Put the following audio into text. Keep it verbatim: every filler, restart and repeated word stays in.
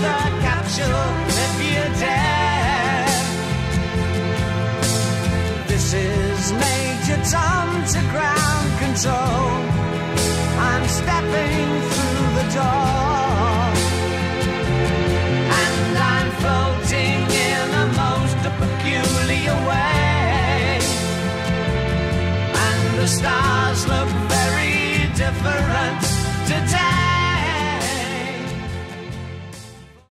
the capsule if you dare. This is Major Tom to ground control. I'm stepping through the door.